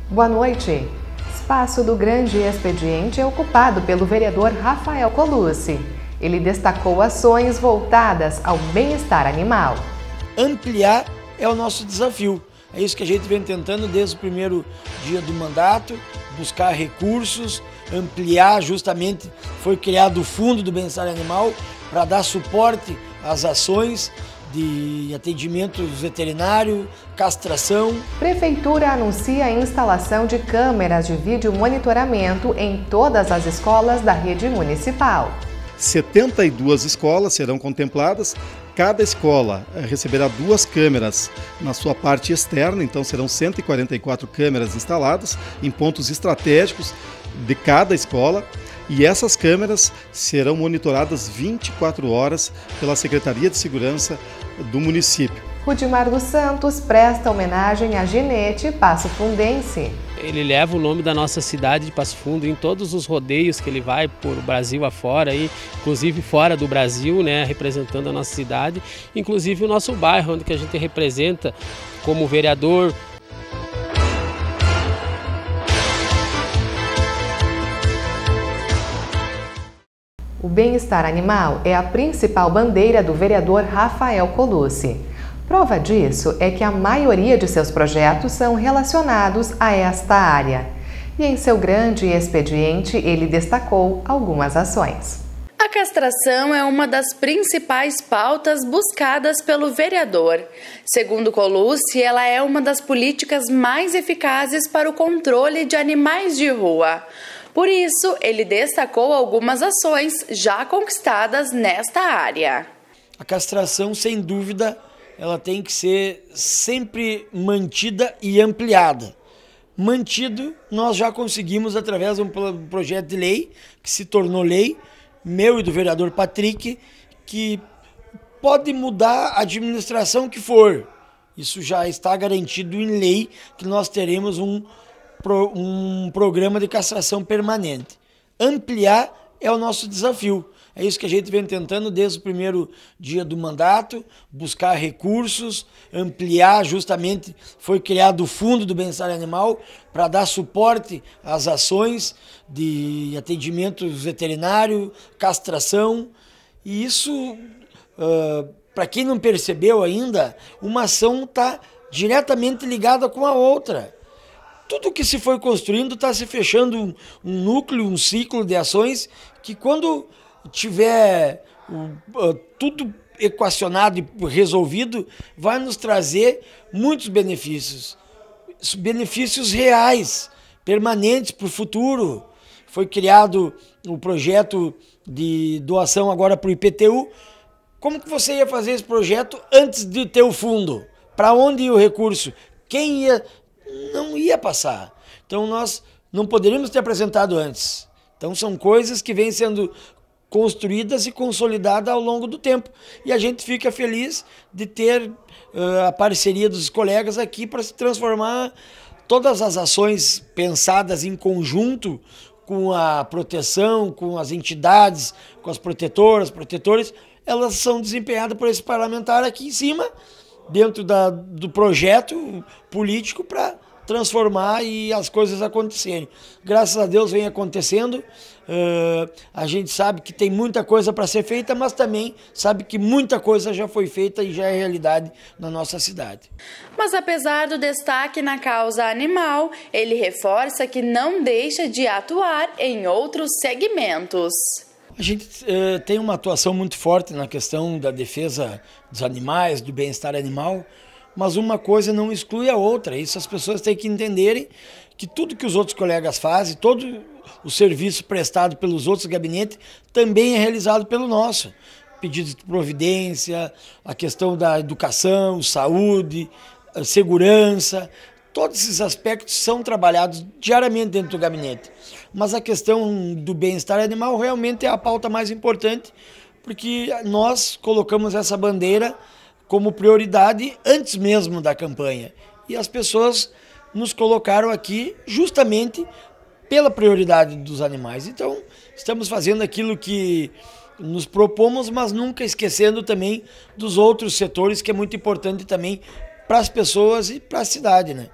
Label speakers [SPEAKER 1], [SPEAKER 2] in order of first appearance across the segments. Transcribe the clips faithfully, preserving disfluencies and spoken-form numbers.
[SPEAKER 1] Boa noite. Espaço do Grande Expediente é ocupado pelo vereador Rafael Colucci. Ele destacou ações voltadas ao bem-estar animal.
[SPEAKER 2] Ampliar é o nosso desafio. É isso que a gente vem tentando desde o primeiro dia do mandato, buscar recursos, ampliar. Justamente foi criado o Fundo do Bem-Estar Animal para dar suporte às ações de atendimento veterinário, castração.
[SPEAKER 1] Prefeitura anuncia a instalação de câmeras de vídeo monitoramento em todas as escolas da rede municipal.
[SPEAKER 3] setenta e duas escolas serão contempladas. Cada escola receberá duas câmeras na sua parte externa, então serão cento e quarenta e quatro câmeras instaladas em pontos estratégicos de cada escola. E essas câmeras serão monitoradas vinte e quatro horas pela Secretaria de Segurança do município.
[SPEAKER 1] Rudimar dos Santos presta homenagem a Ginete Passo Fundense.
[SPEAKER 4] Ele leva o nome da nossa cidade de Passo Fundo em todos os rodeios que ele vai por Brasil afora, aí, inclusive fora do Brasil, né, representando a nossa cidade, inclusive o nosso bairro, onde que a gente representa como vereador.
[SPEAKER 1] O bem-estar animal é a principal bandeira do vereador Rafael Colucci. Prova disso é que a maioria de seus projetos são relacionados a esta área. E em seu grande expediente, ele destacou algumas ações.
[SPEAKER 5] A castração é uma das principais pautas buscadas pelo vereador. Segundo Colucci, ela é uma das políticas mais eficazes para o controle de animais de rua. Por isso, ele destacou algumas ações já conquistadas nesta área.
[SPEAKER 2] A castração, sem dúvida, ela tem que ser sempre mantida e ampliada. Mantido, nós já conseguimos através de um projeto de lei, que se tornou lei, meu e do vereador Patrick, que pode mudar a administração que for. Isso já está garantido em lei, que nós teremos um um programa de castração permanente. Ampliar é o nosso desafio. É isso que a gente vem tentando desde o primeiro dia do mandato, buscar recursos, ampliar. Justamente foi criado o Fundo do Bem-Estar Animal para dar suporte às ações de atendimento veterinário, castração. E isso, uh, para quem não percebeu ainda, uma ação está diretamente ligada com a outra. Tudo que se foi construindo está se fechando um, um núcleo, um ciclo de ações que, quando tiver uh, uh, tudo equacionado e resolvido, vai nos trazer muitos benefícios. Benefícios reais, permanentes para o futuro. Foi criado o projeto de doação agora para o I P T U. Como que você ia fazer esse projeto antes de ter o fundo? Para onde ia o recurso? Quem ia... Não ia passar. Então nós não poderíamos ter apresentado antes. Então são coisas que vêm sendo construídas e consolidadas ao longo do tempo. E a gente fica feliz de ter uh, a parceria dos colegas aqui para se transformar todas as ações pensadas em conjunto com a proteção, com as entidades, com as protetoras, protetores, elas são desempenhadas por esse parlamentar aqui em cima, dentro da, do projeto político, para transformar e as coisas acontecerem. Graças a Deus vem acontecendo. Uh, a gente sabe que tem muita coisa para ser feita, mas também sabe que muita coisa já foi feita e já é realidade na nossa cidade.
[SPEAKER 5] Mas apesar do destaque na causa animal, ele reforça que não deixa de atuar em outros segmentos.
[SPEAKER 2] A gente uh, tem uma atuação muito forte na questão da defesa dos animais, do bem-estar animal, mas uma coisa não exclui a outra. Isso as pessoas têm que entenderem, que tudo que os outros colegas fazem, todo o serviço prestado pelos outros gabinetes, também é realizado pelo nosso. Pedido de providência, a questão da educação, saúde, segurança, todos esses aspectos são trabalhados diariamente dentro do gabinete. Mas a questão do bem-estar animal realmente é a pauta mais importante, porque nós colocamos essa bandeira como prioridade antes mesmo da campanha. E as pessoas nos colocaram aqui justamente pela prioridade dos animais. Então, estamos fazendo aquilo que nos propomos, mas nunca esquecendo também dos outros setores, que é muito importante também para as pessoas e para a cidade, né?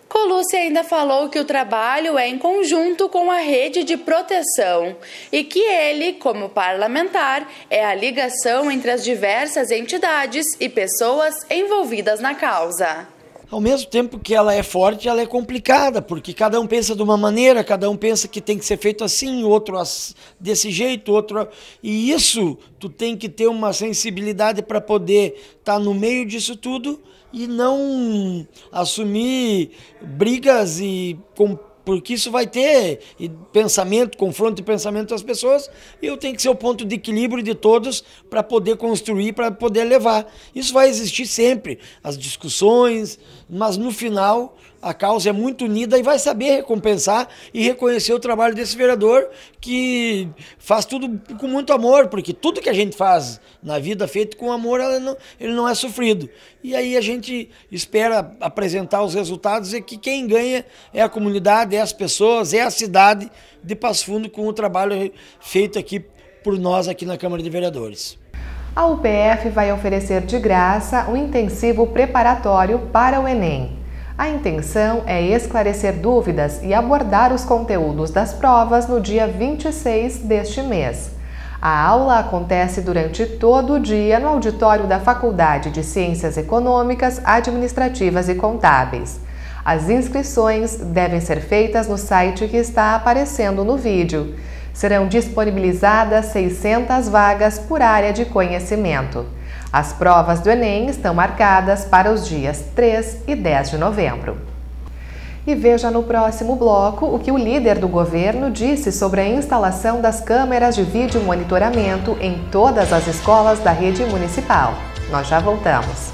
[SPEAKER 5] Colucci ainda falou que o trabalho é em conjunto com a rede de proteção e que ele, como parlamentar, é a ligação entre as diversas entidades e pessoas envolvidas na causa.
[SPEAKER 2] Ao mesmo tempo que ela é forte, ela é complicada, porque cada um pensa de uma maneira, cada um pensa que tem que ser feito assim, outro desse jeito, outro... E isso, tu tem que ter uma sensibilidade para poder estar no meio disso tudo e não assumir brigas, e porque isso vai ter pensamento, confronto de pensamento das pessoas, e eu tenho que ser o ponto de equilíbrio de todos para poder construir, para poder levar. Isso vai existir sempre, as discussões, mas no final a causa é muito unida e vai saber recompensar e reconhecer o trabalho desse vereador, que faz tudo com muito amor, porque tudo que a gente faz na vida feito com amor, ela não, ele não é sofrido. E aí a gente espera apresentar os resultados, e que quem ganha é a comunidade, é as pessoas, é a cidade de Passo Fundo, com o trabalho feito aqui por nós aqui na Câmara de Vereadores.
[SPEAKER 1] A U P F vai oferecer de graça um intensivo preparatório para o Enem. A intenção é esclarecer dúvidas e abordar os conteúdos das provas no dia vinte e seis deste mês. A aula acontece durante todo o dia no auditório da Faculdade de Ciências Econômicas, Administrativas e Contábeis. As inscrições devem ser feitas no site que está aparecendo no vídeo. Serão disponibilizadas seiscentas vagas por área de conhecimento. As provas do Enem estão marcadas para os dias três e dez de novembro. E veja no próximo bloco o que o líder do governo disse sobre a instalação das câmeras de vídeo monitoramento em todas as escolas da rede municipal. Nós já voltamos.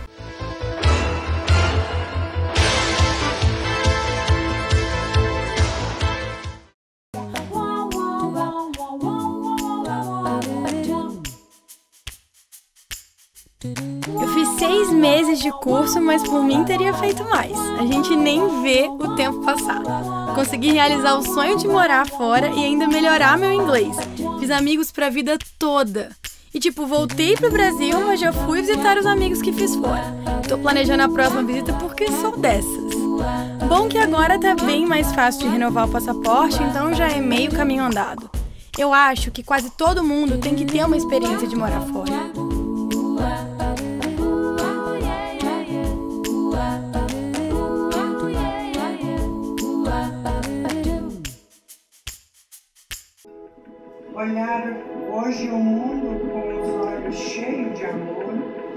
[SPEAKER 6] Eu fiz seis meses de curso, mas por mim teria feito mais. A gente nem vê o tempo passar. Consegui realizar o sonho de morar fora e ainda melhorar meu inglês. Fiz amigos pra vida toda. E tipo, voltei pro Brasil, mas já fui visitar os amigos que fiz fora. Tô planejando a próxima visita porque sou dessas. Bom que agora tá bem mais fácil de renovar o passaporte, então já é meio caminho andado. Eu acho que quase todo mundo tem que ter uma experiência de morar fora.
[SPEAKER 7] Olhar hoje o mundo com os olhos cheios de amor.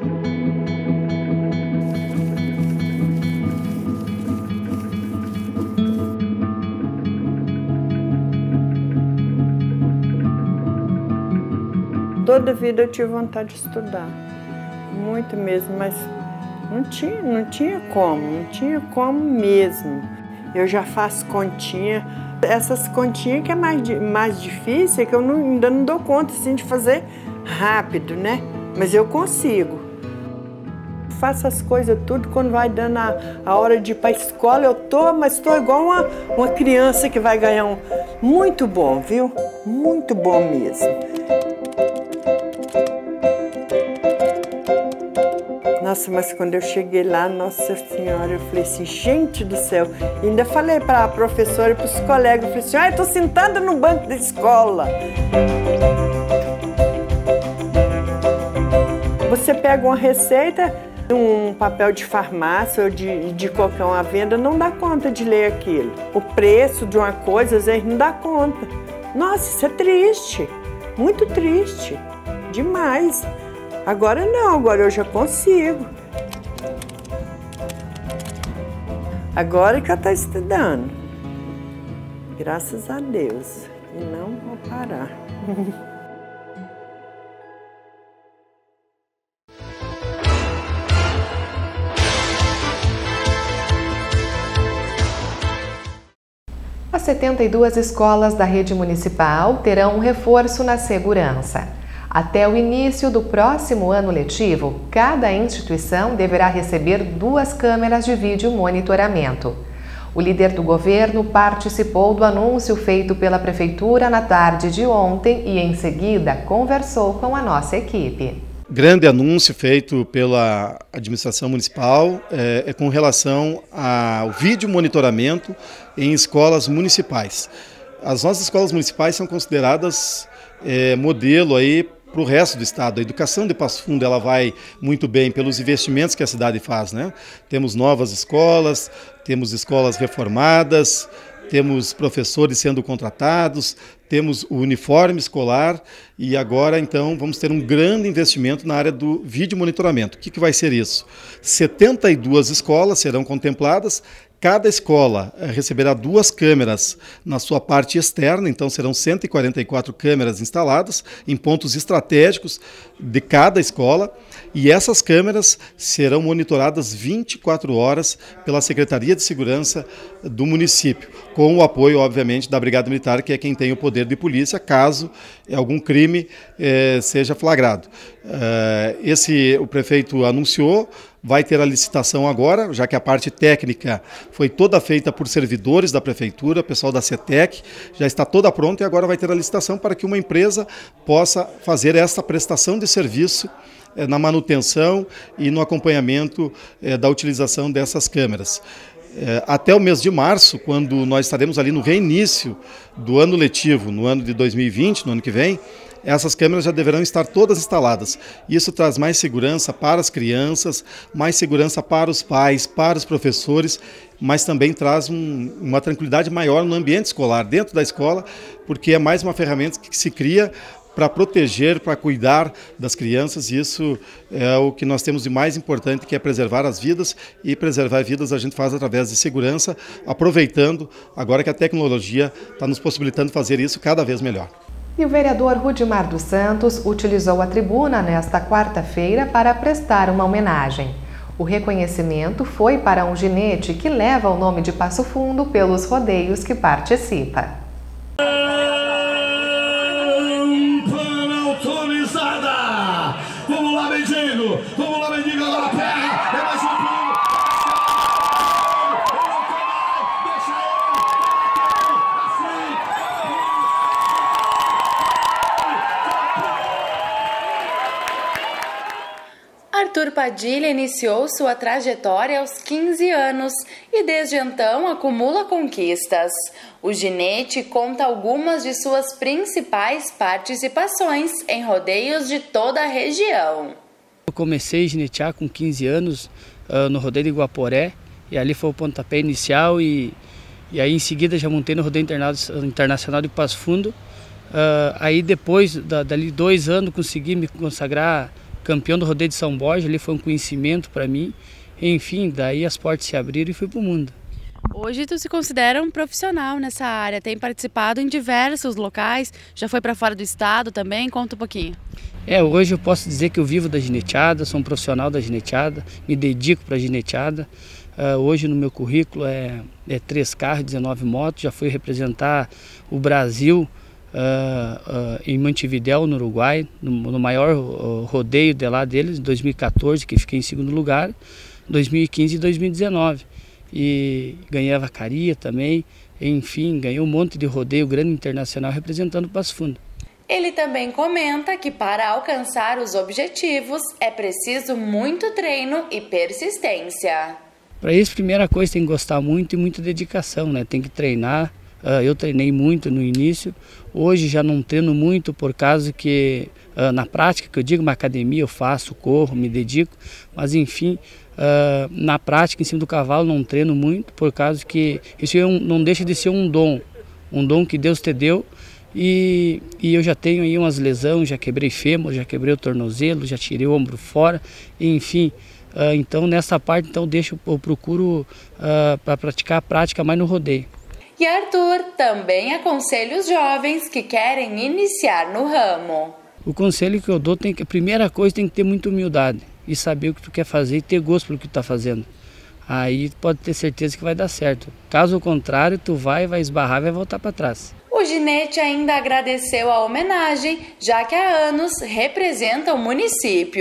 [SPEAKER 7] Toda a vida eu tive vontade de estudar, muito mesmo, mas não tinha, não tinha como, não tinha como mesmo. Eu já faço continha. Essas continhas que é mais, mais difícil, é que eu não, ainda não dou conta assim, de fazer rápido, né? Mas eu consigo. Faço as coisas tudo, quando vai dando a, a hora de ir para a escola, eu tô, mas estou igual uma, uma criança que vai ganhar um... Muito bom, viu? Muito bom mesmo. Nossa, mas quando eu cheguei lá, Nossa Senhora, eu falei assim, gente do céu. E ainda falei para a professora e para os colegas, eu falei assim, ah, eu estou sentada no banco da escola. Você pega uma receita, um papel de farmácia ou de, de qualquer uma venda, não dá conta de ler aquilo. O preço de uma coisa, às vezes, não dá conta. Nossa, isso é triste, muito triste, demais. Agora não, agora eu já consigo. Agora que eu estou estudando. Graças a Deus. E não vou parar.
[SPEAKER 1] As setenta e duas escolas da rede municipal terão um reforço na segurança. Até o início do próximo ano letivo, cada instituição deverá receber duas câmeras de vídeo monitoramento. O líder do governo participou do anúncio feito pela Prefeitura na tarde de ontem e, em seguida, conversou com a nossa equipe.
[SPEAKER 3] Grande anúncio feito pela administração municipal é, é com relação ao vídeo monitoramento em escolas municipais. As nossas escolas municipais são consideradas é, modelo aí para o resto do estado. A educação de Passo Fundo ela vai muito bem pelos investimentos que a cidade faz, né? Temos novas escolas, temos escolas reformadas, temos professores sendo contratados, temos o uniforme escolar e agora então vamos ter um grande investimento na área do vídeo monitoramento. O que que vai ser isso? setenta e duas escolas serão contempladas. Cada escola receberá duas câmeras na sua parte externa, então serão cento e quarenta e quatro câmeras instaladas em pontos estratégicos de cada escola, e essas câmeras serão monitoradas vinte e quatro horas pela Secretaria de Segurança do município, com o apoio, obviamente, da Brigada Militar, que é quem tem o poder de polícia, caso algum crime eh, seja flagrado. Uh, esse o prefeito anunciou. Vai ter a licitação agora, já que a parte técnica foi toda feita por servidores da prefeitura, pessoal da CETEC, já está toda pronta e agora vai ter a licitação para que uma empresa possa fazer essa prestação de serviço eh, na manutenção e no acompanhamento eh, da utilização dessas câmeras. Eh, até o mês de março, quando nós estaremos ali no reinício do ano letivo, no ano de dois mil e vinte, no ano que vem, essas câmeras já deverão estar todas instaladas. Isso traz mais segurança para as crianças, mais segurança para os pais, para os professores, mas também traz um, uma tranquilidade maior no ambiente escolar, dentro da escola, porque é mais uma ferramenta que se cria para proteger, para cuidar das crianças, e isso é o que nós temos de mais importante, que é preservar as vidas, e preservar vidas a gente faz através de segurança, aproveitando agora que a tecnologia está nos possibilitando fazer isso cada vez melhor.
[SPEAKER 1] E o vereador Rudimar dos Santos utilizou a tribuna nesta quarta-feira para prestar uma homenagem. O reconhecimento foi para um ginete que leva o nome de Passo Fundo pelos rodeios que participa.
[SPEAKER 8] Autorizada! Vamos lá, mendigo! Vamos lá, mendigo! Agora pega! É mais um pulo!
[SPEAKER 5] Arthur Padilha iniciou sua trajetória aos quinze anos e desde então acumula conquistas. O ginete conta algumas de suas principais participações em rodeios de toda a região.
[SPEAKER 4] Eu comecei a ginetear com quinze anos uh, no rodeio de Guaporé, e ali foi o pontapé inicial, e, e aí em seguida já montei no rodeio internacional de Passo Fundo. Uh, aí depois, da, dali dois anos, consegui me consagrar campeão do rodeio de São Borja. Ali foi um conhecimento para mim. Enfim, daí as portas se abriram e fui para o mundo.
[SPEAKER 9] Hoje tu se considera um profissional nessa área, tem participado em diversos locais, já foi para fora do estado também, conta um pouquinho.
[SPEAKER 4] É, hoje eu posso dizer que eu vivo da gineteada, sou um profissional da gineteada, me dedico para a gineteada. Uh, hoje no meu currículo é, é três carros, dezenove motos, já fui representar o Brasil Uh, uh, em Montevidéu, no Uruguai, no, no maior uh, rodeio de lá deles, em dois mil e quatorze, que fiquei em segundo lugar, dois mil e quinze e dois mil e dezenove. E ganhei a vacaria também, enfim, ganhei um monte de rodeio grande internacional representando o Passo Fundo.
[SPEAKER 5] Ele também comenta que para alcançar os objetivos é preciso muito treino e persistência.
[SPEAKER 4] Para isso, a primeira coisa, tem que gostar muito e muita dedicação, né? Tem que treinar. Uh, eu treinei muito no início, hoje já não treino muito por causa que uh, na prática, que eu digo, uma academia eu faço, corro, me dedico, mas enfim, uh, na prática, em cima do cavalo, não treino muito por causa que isso é um, não deixa de ser um dom, um dom que Deus te deu, e, e eu já tenho aí umas lesões, já quebrei fêmur, já quebrei o tornozelo, já tirei o ombro fora, enfim. Uh, então nessa parte então, eu, deixo, eu procuro uh, para praticar a prática mais no rodeio.
[SPEAKER 5] E Arthur também aconselha os jovens que querem iniciar no ramo.
[SPEAKER 4] O conselho que eu dou, tem que, a primeira coisa, tem que ter muita humildade e saber o que tu quer fazer e ter gosto pelo que tu está fazendo. Aí pode ter certeza que vai dar certo. Caso contrário, tu vai, vai esbarrar e vai voltar para trás.
[SPEAKER 5] O ginete ainda agradeceu a homenagem, já que há anos representa o município.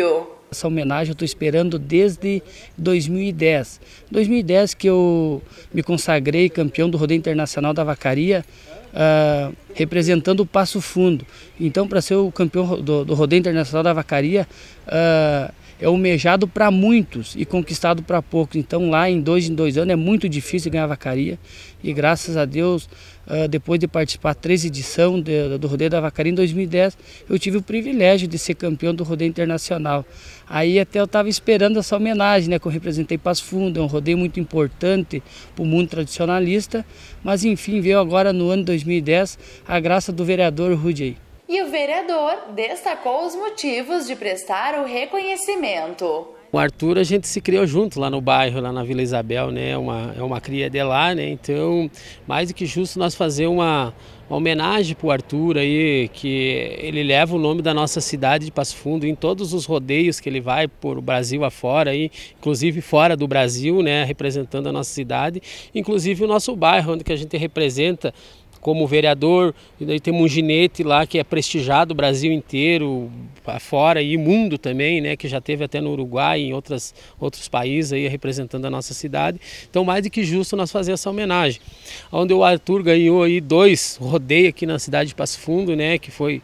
[SPEAKER 4] Essa homenagem eu estou esperando desde dois mil e dez. dois mil e dez que eu me consagrei campeão do Rodeio Internacional da Vacaria, uh, representando o Passo Fundo. Então, para ser o campeão do, do Rodeio Internacional da Vacaria, uh, é almejado para muitos e conquistado para poucos. Então, lá em dois em dois anos é muito difícil ganhar a Vacaria. E graças a Deus, uh, depois de participar três edições de, do Rodeio da Vacaria em dois mil e dez, eu tive o privilégio de ser campeão do Rodeio Internacional. Aí até eu estava esperando essa homenagem, né, que eu representei Passo Fundo, é um rodeio muito importante para o mundo tradicionalista, mas enfim, veio agora no ano dois mil e dez a graça do vereador Rudy.
[SPEAKER 5] E o vereador destacou os motivos de prestar o reconhecimento.
[SPEAKER 4] O Arthur, a gente se criou junto lá no bairro, lá na Vila Isabel, né? É uma, é uma cria de lá, né? Então, mais do que justo nós fazer uma, uma homenagem para o Arthur aí, que ele leva o nome da nossa cidade de Passo Fundo em todos os rodeios que ele vai por Brasil afora, aí, inclusive fora do Brasil, né? Representando a nossa cidade, inclusive o nosso bairro, onde que a gente representa como vereador. E daí temos um ginete lá que é prestigiado o Brasil inteiro, afora e mundo também, né, que já teve até no Uruguai e em outras, outros países aí representando a nossa cidade. Então, mais do que justo nós fazer essa homenagem. Onde o Arthur ganhou aí dois rodeios aqui na cidade de Passo Fundo, né, que foi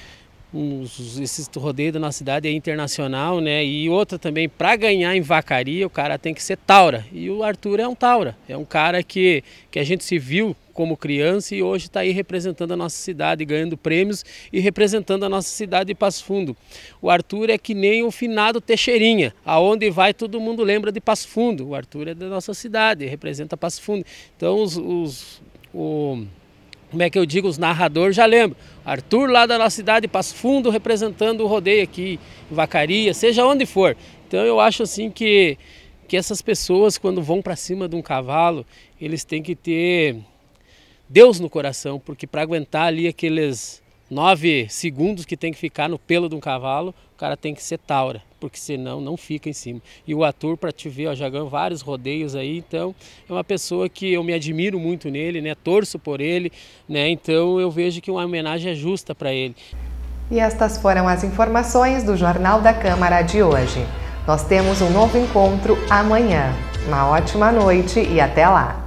[SPEAKER 4] uns, esses rodeios da nossa cidade é internacional, né, e outra também, para ganhar em Vacaria, o cara tem que ser taura. E o Arthur é um taura, é um cara que, que a gente se viu como criança e hoje está aí representando a nossa cidade, ganhando prêmios e representando a nossa cidade de Passo Fundo. O Arthur é que nem o finado Teixeirinha, aonde vai todo mundo lembra de Passo Fundo. O Arthur é da nossa cidade, representa Passo Fundo. Então os, os o, como é que eu digo, os narradores já lembram. Arthur lá da nossa cidade de Passo Fundo representando o rodeio aqui em Vacaria, seja onde for. Então eu acho assim que, que essas pessoas quando vão para cima de um cavalo, eles têm que ter Deus no coração, porque para aguentar ali aqueles nove segundos que tem que ficar no pelo de um cavalo, o cara tem que ser taura, porque senão não fica em cima. E o Arthur, para te ver, ó, já ganhou vários rodeios aí, então é uma pessoa que eu me admiro muito nele, né? Torço por ele, né? Então eu vejo que uma homenagem é justa para ele.
[SPEAKER 1] E estas foram as informações do Jornal da Câmara de hoje. Nós temos um novo encontro amanhã. Uma ótima noite e até lá!